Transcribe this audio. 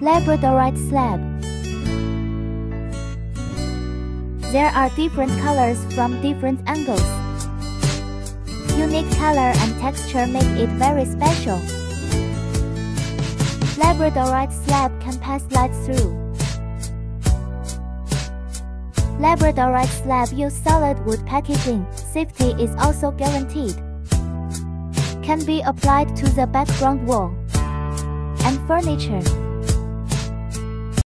Labradorite slab. There are different colors from different angles. Unique color and texture make it very special. Labradorite slab can pass light through. Labradorite slab use solid wood packaging. Safety is also guaranteed. Can be applied to the background wall and furniture.